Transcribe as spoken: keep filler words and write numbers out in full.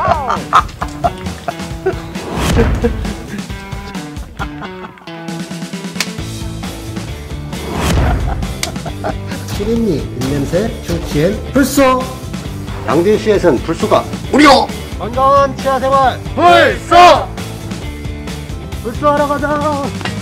칠인니 입냄새 충치엔 불소. 양진시에선 불소가 무료. 건강한 치아생활 불소. 불소하러 가자.